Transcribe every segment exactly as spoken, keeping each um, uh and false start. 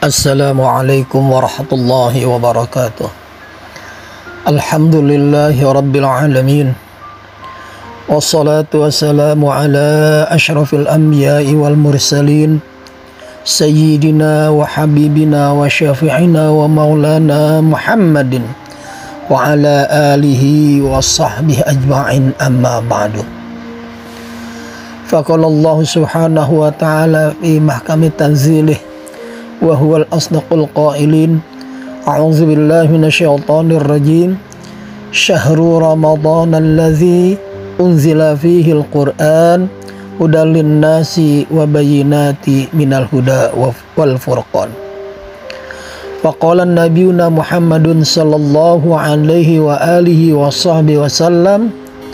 Assalamualaikum warahmatullahi wabarakatuh. Alhamdulillahi rabbil alamin. Wassalatu wassalamu ala ashrafil anbiya'i wal mursalin Sayyidina wa habibina wa syafi'ina wa maulana Muhammadin wa ala alihi wa sahbihi ajma'in, amma ba'du. Faqala Allah subhanahu wa ta'ala fi mahkami tanzilih wa huwal asdaqul qailin. A'udzu billahi minasyaitonir rajim. Syahrul Ramadan alladzi unzila fihi al-Qur'an hudal linnasi wa bayyinati minal huda wal furqan. Faqala nabiyuna Muhammadun sallallahu alaihi wa alihi wa sahbihi wasallam,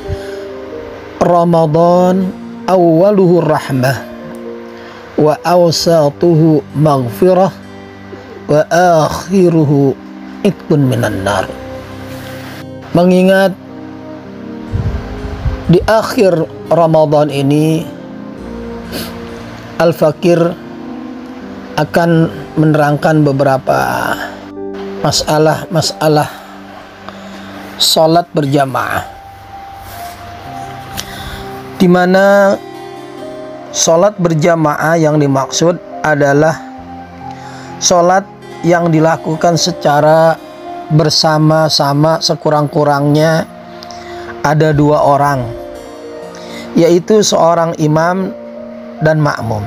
Ramadan awwaluhu rahmah wa awsatuhu maghfirah wa akhiruhu itqun minan nar. Mengingat di akhir Ramadan ini Al-Fakir akan menerangkan beberapa masalah-masalah salat berjamaah, di mana salat berjamaah yang dimaksud adalah salat yang dilakukan secara bersama-sama, sekurang-kurangnya ada dua orang, yaitu seorang imam dan makmum,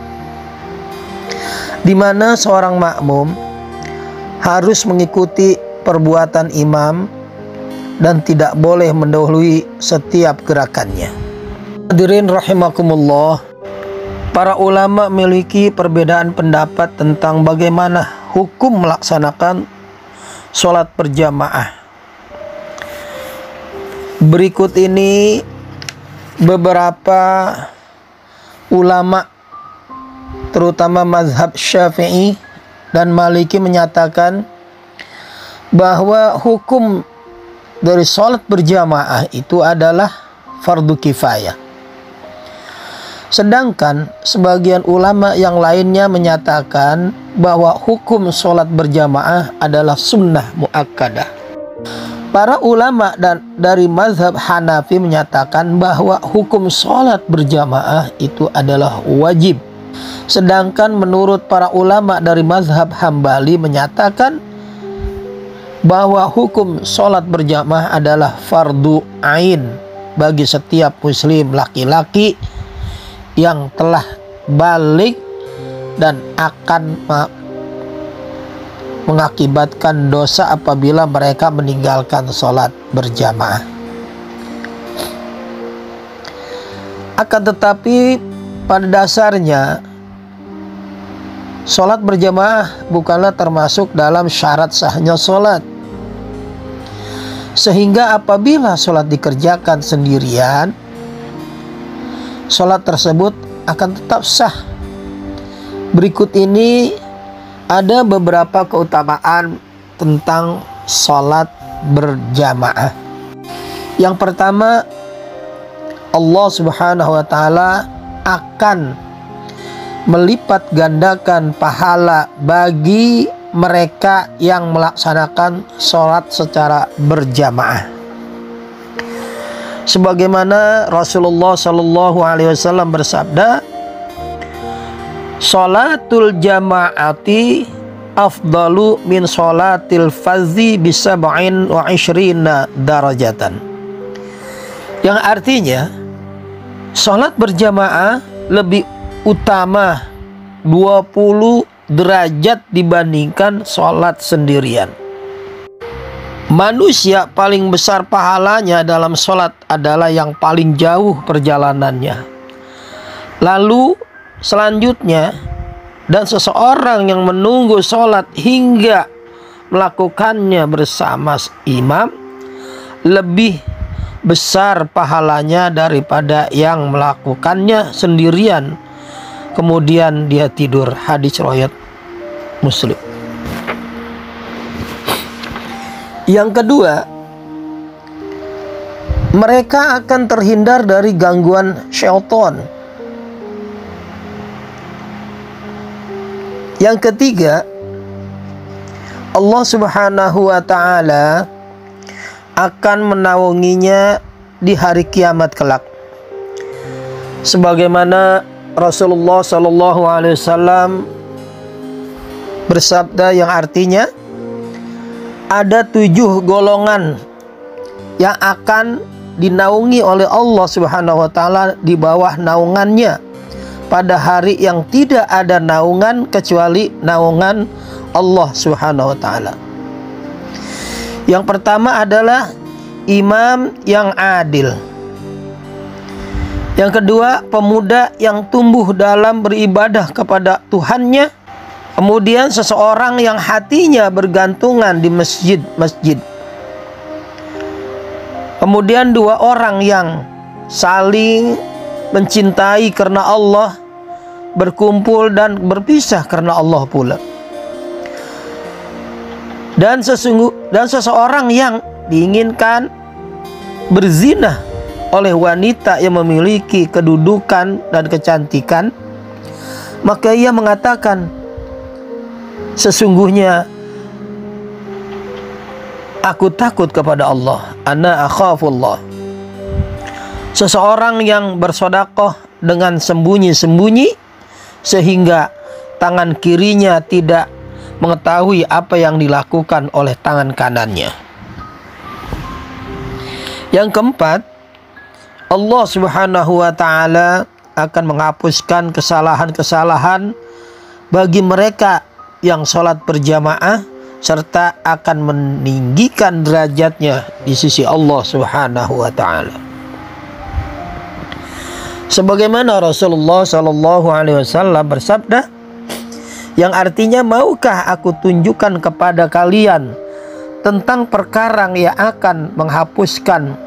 di mana seorang makmum harus mengikuti perbuatan imam dan tidak boleh mendahului setiap gerakannya. Hadirin rahimakumullah, para ulama memiliki perbedaan pendapat tentang bagaimana hukum melaksanakan sholat berjamaah. Berikut ini beberapa ulama, terutama mazhab Syafi'i dan Maliki, menyatakan bahwa hukum dari sholat berjamaah itu adalah fardu kifayah. Sedangkan sebagian ulama yang lainnya menyatakan bahwa hukum sholat berjamaah adalah sunnah muakkadah. Para ulama dan dari mazhab Hanafi menyatakan bahwa hukum sholat berjamaah itu adalah wajib. Sedangkan menurut para ulama dari mazhab Hambali menyatakan bahwa hukum sholat berjamaah adalah fardu ain bagi setiap muslim laki-laki yang telah balik dan akan mengakibatkan dosa apabila mereka meninggalkan sholat berjamaah. Akan tetapi pada dasarnya sholat berjamaah bukanlah termasuk dalam syarat sahnya sholat, sehingga apabila sholat dikerjakan sendirian, sholat tersebut akan tetap sah. Berikut ini ada beberapa keutamaan tentang sholat berjamaah. Yang pertama, Allah subhanahu wa ta'ala akan melipat gandakan pahala bagi mereka yang melaksanakan sholat secara berjamaah. Sebagaimana Rasulullah Shallallahu Alaihi Wasallam bersabda, sholatul jama'ati afdalu min sholatil fadzi bisab'in wa ishrina darajatan. Yang artinya sholat berjamaah lebih utama dua puluh derajat dibandingkan sholat sendirian. Manusia paling besar pahalanya dalam sholat adalah yang paling jauh perjalanannya. Lalu selanjutnya, dan seseorang yang menunggu sholat hingga melakukannya bersama imam lebih besar pahalanya daripada yang melakukannya sendirian kemudian dia tidur. Hadis riwayat Muslim. Yang kedua, mereka akan terhindar dari gangguan syaitan. Yang ketiga, Allah Subhanahu wa ta'ala akan menaunginya di hari kiamat kelak. Sebagaimana Rasulullah Shallallahu Alaihi Wasallam bersabda yang artinya ada tujuh golongan yang akan dinaungi oleh Allah Subhanahu wa ta'ala di bawah naungannya pada hari yang tidak ada naungan kecuali naungan Allah Subhanahu wa ta'ala. Yang pertama adalah imam yang adil. Yang kedua, pemuda yang tumbuh dalam beribadah kepada Tuhannya. Kemudian seseorang yang hatinya bergantungan di masjid-masjid. Kemudian dua orang yang saling mencintai karena Allah, berkumpul dan berpisah karena Allah pula. Dan sesungguh dan seseorang yang diinginkan berzina oleh wanita yang memiliki kedudukan dan kecantikan, maka ia mengatakan, sesungguhnya aku takut kepada Allah. Ana akhafullah. Seseorang yang bersedekah dengan sembunyi-sembunyi sehingga tangan kirinya tidak mengetahui apa yang dilakukan oleh tangan kanannya. Yang keempat, Allah Subhanahu wa ta'ala akan menghapuskan kesalahan-kesalahan bagi mereka yang sholat berjamaah, serta akan meninggikan derajatnya di sisi Allah Subhanahu wa ta'ala. Sebagaimana Rasulullah Shallallahu Alaihi Wasallam bersabda, yang artinya, maukah aku tunjukkan kepada kalian tentang perkara yang akan menghapuskan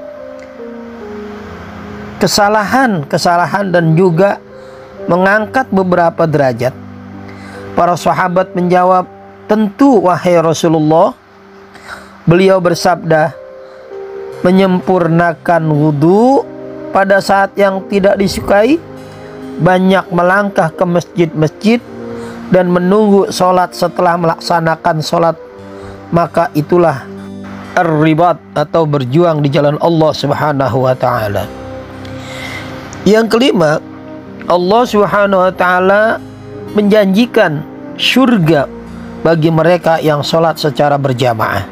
kesalahan-kesalahan dan juga mengangkat beberapa derajat? Para sahabat menjawab, tentu wahai Rasulullah. Beliau bersabda, menyempurnakan wudhu pada saat yang tidak disukai, banyak melangkah ke masjid-masjid, dan menunggu sholat setelah melaksanakan sholat, maka itulah ar-ribat atau berjuang di jalan Allah Subhanahu wa ta'ala. Yang kelima, Allah Subhanahu wa ta'ala menjanjikan surga bagi mereka yang sholat secara berjamaah.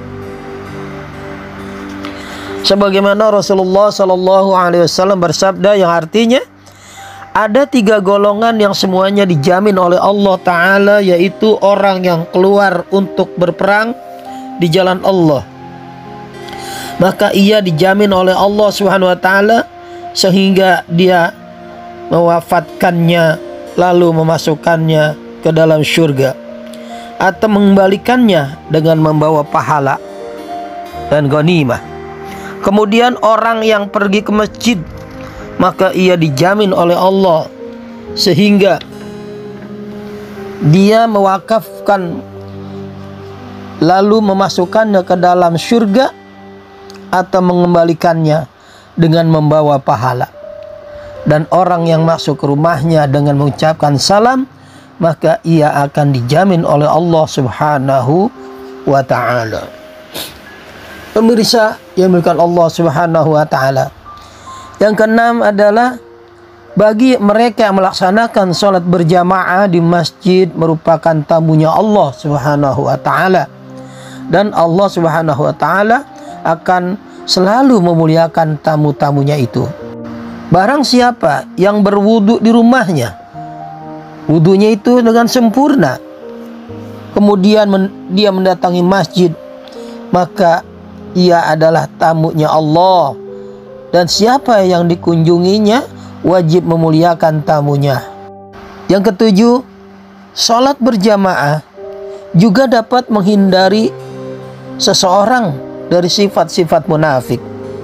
Sebagaimana Rasulullah Shallallahu Alaihi Wasallam bersabda yang artinya, ada tiga golongan yang semuanya dijamin oleh Allah Ta'ala, yaitu orang yang keluar untuk berperang di jalan Allah, maka ia dijamin oleh Allah Subhanahu wa ta'ala sehingga dia mewafatkannya lalu memasukkannya ke dalam surga, atau mengembalikannya dengan membawa pahala dan ghanimah. Kemudian orang yang pergi ke masjid, maka ia dijamin oleh Allah sehingga dia mewakafkan lalu memasukkannya ke dalam surga atau mengembalikannya dengan membawa pahala. Dan orang yang masuk ke rumahnya dengan mengucapkan salam, maka ia akan dijamin oleh Allah Subhanahu wa ta'ala. Pemirsa yang dimuliakan Allah Subhanahu wa ta'ala, yang keenam adalah bagi mereka yang melaksanakan sholat berjamaah di masjid merupakan tamunya Allah Subhanahu wa ta'ala, dan Allah Subhanahu wa ta'ala akan selalu memuliakan tamu-tamunya itu. Barang siapa yang berwudu di rumahnya, wudunya itu dengan sempurna, kemudian men dia mendatangi masjid, maka ia adalah tamunya Allah. Dan siapa yang dikunjunginya wajib memuliakan tamunya. Yang ketujuh, sholat berjamaah juga dapat menghindari seseorang dari sifat-sifat munafik.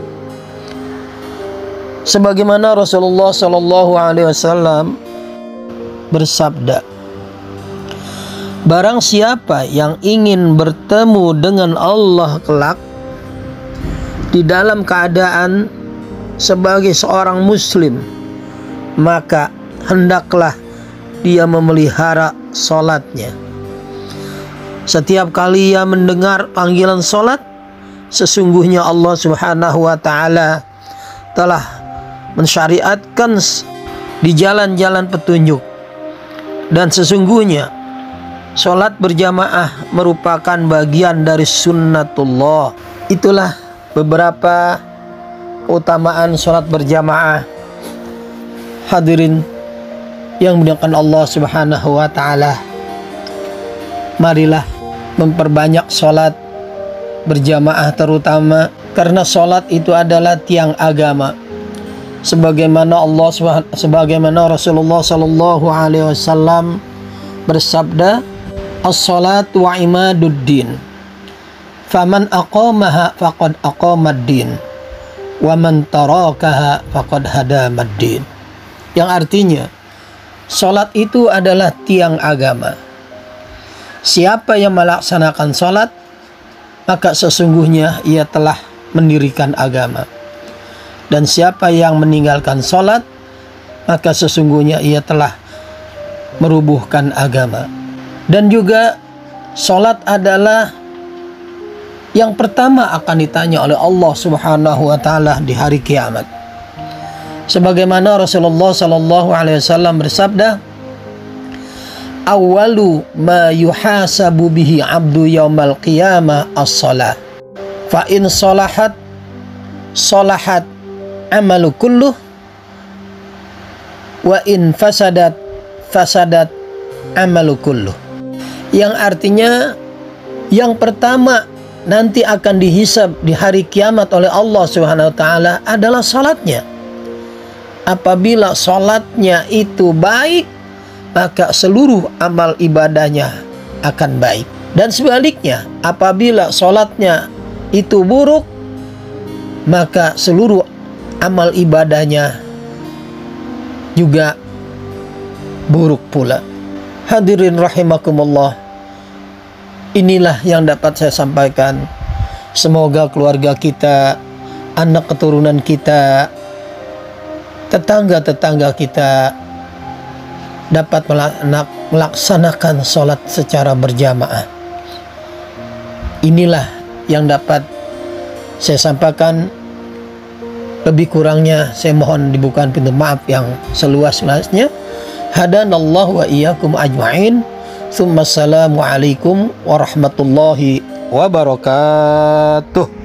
Sebagaimana Rasulullah Shallallahu Alaihi Wasallam bersabda, barang siapa yang ingin bertemu dengan Allah kelak di dalam keadaan sebagai seorang muslim, maka hendaklah dia memelihara sholatnya. Setiap kali ia mendengar panggilan sholat, sesungguhnya Allah Subhanahu wa Ta'ala telah mensyariatkan di jalan-jalan petunjuk. Dan sesungguhnya sholat berjamaah merupakan bagian dari sunnatullah. Itulah beberapa keutamaan sholat berjamaah. Hadirin yang dimuliakan Allah Subhanahu wa Ta'ala, marilah memperbanyak sholat berjamaah, terutama karena sholat itu adalah tiang agama. Sebagaimana Allah sebagaimana Rasulullah Shallallahu Alaihi Wasallam bersabda, as-salatu wa imaduddin, faman aqamaha faqad aqamad-din, wa man tarakaha faqad hadamad-din. Yang artinya, sholat itu adalah tiang agama. Siapa yang melaksanakan sholat, maka sesungguhnya ia telah mendirikan agama. Dan siapa yang meninggalkan sholat, maka sesungguhnya ia telah merubuhkan agama. Dan juga sholat adalah yang pertama akan ditanya oleh Allah Subhanahu wa Ta'ala di hari kiamat. Sebagaimana Rasulullah Sallallahu Alaihi Wasallam bersabda, awwalu ma yuhasabu bihi abdu yaumal qiyamah as-salah, fa in salahat salahat amalu kulluh, wa in fasadat fasadat amalu kulluh. Yang artinya, yang pertama nanti akan dihisab di hari kiamat oleh Allah Subhanahu wa Ta'ala adalah salatnya. Apabila salatnya itu baik, maka seluruh amal ibadahnya akan baik. Dan sebaliknya, apabila salatnya itu buruk, maka seluruh amal ibadahnya juga buruk pula. Hadirin rahimakumullah, inilah yang dapat saya sampaikan. Semoga keluarga kita, anak keturunan kita, tetangga-tetangga kita dapat melaksanakan sholat secara berjamaah. Inilah yang dapat saya sampaikan. Lebih kurangnya saya mohon dibukakan pintu maaf yang seluas-luasnya. Hadanallahu wa iyyakum ajma'in. Tsumma assalamu alaikum warahmatullahi wabarakatuh.